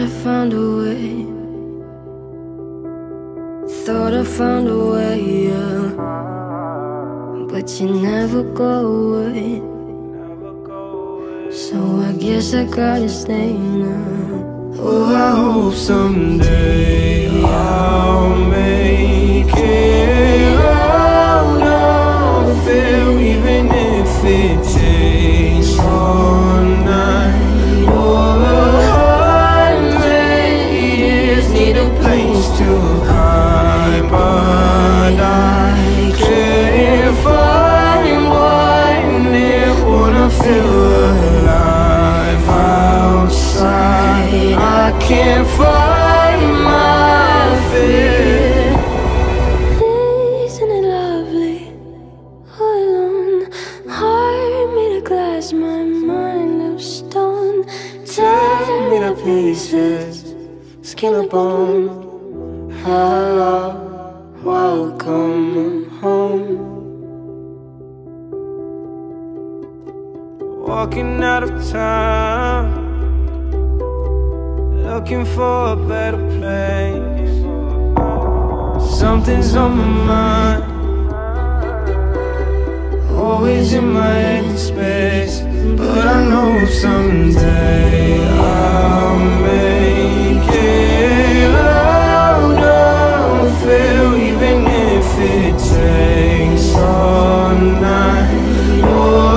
I found a way. Thought I found a way, yeah. But you never go away. So I guess I gotta stay now. Oh, I hope someday I'll make it out of here, even if it takes all night or 100 years. Need a place to hide, but I can't find one there. Wanna feel alive outside. I can't find my fear. Isn't it lovely? All alone, heart made of glass, my mind of stone. Tear me to pieces, skin and bone. Hello, welcome home. Walking out of town, looking for a better place. Something's on my mind, always in my headspace. But I know someday I'll make it out of here, even if it takes all night or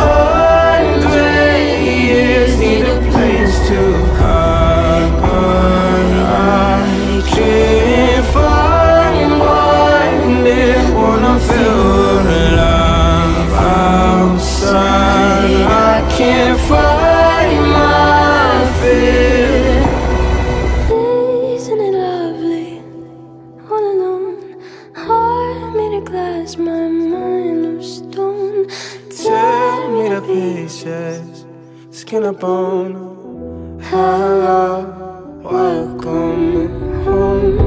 100 years. Need a place to hide, but I can't find one there. Wanna feel alive outside. I can't find my fear. Isn't it lovely? All alone, heart made of glass, my mind of stone. Tear me to pieces, skin and bone. Hello, welcome home.